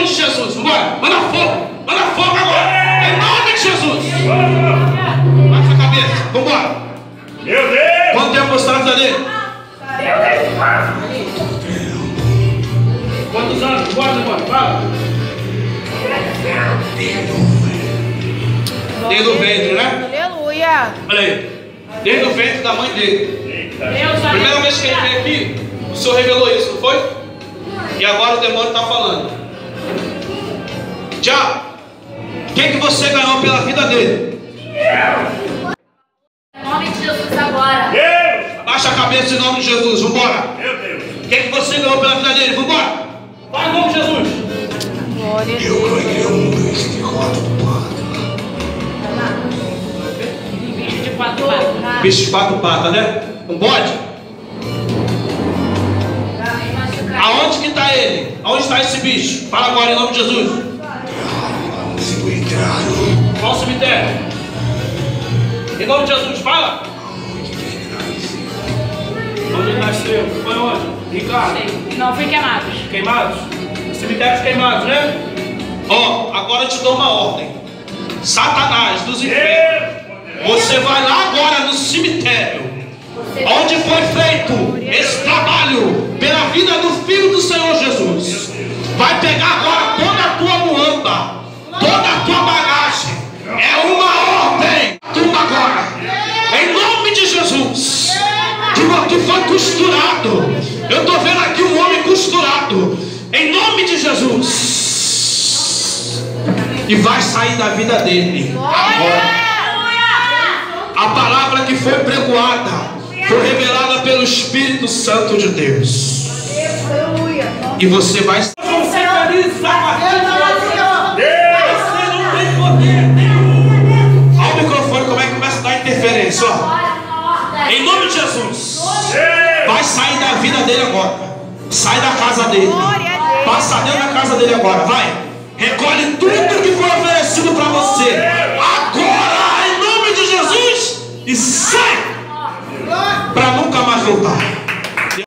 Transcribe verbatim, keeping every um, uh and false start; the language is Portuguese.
de Jesus. Vambora. Manda fogo. Manda fogo agora. Em nome de Jesus. Baixa a cabeça. Vambora. Meu Deus. Quanto tempo você está na vida dele? Quantos anos? Bora, bora. Fala. Desde o ventre, né? Aleluia. Olha aí. Desde o ventre da mãe dele. Primeira vez que ele veio aqui, o Senhor revelou isso, não foi? E agora o demônio está falando. Já, o que, que você ganhou pela vida dele? Em nome de Jesus agora. Deus. Abaixa a cabeça em nome de Jesus, vambora. Meu Deus. O que, que você ganhou pela vida dele? Vambora. Vai em nome de Jesus. Glória a Deus. Eu ganhei um bicho de quatro patas. Bicho de quatro patas. Bicho de quatro patas, né? Um bode? Aonde que está ele? Aonde está esse bicho? Fala agora em nome de Jesus. Um cemitério. Qual cemitério? Em nome de Jesus, fala. Onde ele nasceu? Foi onde? Ricardo? Não fui queimados. Queimados? Cemitérios queimados, né? Ó, agora eu te dou uma ordem. Satanás dos infernos, você vai lá agora no cemitério onde foi feito esse trabalho pela vida do Filho do Senhor Jesus. Vai pegar agora toda a tua muamba, toda a tua bagagem. É uma ordem. Tudo agora, em nome de Jesus, que foi costurado. Eu estou vendo aqui um homem costurado, em nome de Jesus. E vai sair da vida dele agora. A palavra que foi pregoada foi revelada pelo Espírito Santo de Deus. E você vai ser feliz a partir de hoje. Você não tem poder nenhum. Olha o microfone, como é que começa a dar interferência, ó. Em nome de Jesus, vai sair da vida dele agora. Sai da casa dele. Passa dentro da casa dele agora, vai. Recolhe tudo que foi oferecido para você.